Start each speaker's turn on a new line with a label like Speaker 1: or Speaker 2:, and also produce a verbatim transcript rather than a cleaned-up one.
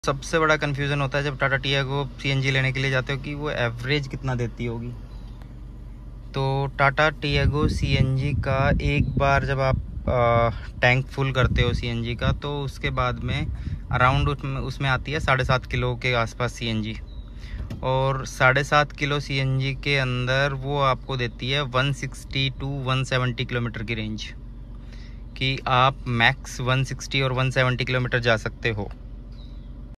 Speaker 1: सबसे बड़ा कन्फ्यूज़न होता है जब टाटा टियागो सीएनजी लेने के लिए जाते हो कि वो एवरेज कितना देती होगी। तो टाटा टियागो सीएनजी का एक बार जब आप टैंक फुल करते हो सीएनजी का, तो उसके बाद में अराउंड उसमें उसमें आती है साढ़े सात किलो के आसपास सीएनजी। और साढ़े सात किलो सीएनजी के अंदर वो आपको देती है one sixty to one seventy kilometre की रेंज, कि आप मैक्स वन सिक्सटी और वन सेवेंटी किलोमीटर जा सकते हो।